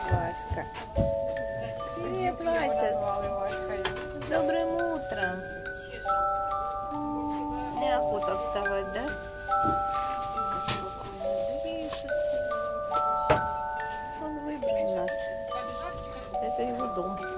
Васька. Привет, Вася. С добрым утром. Неохота вставать, да? Спокойно дышится. Он выбрал нас. Это его дом.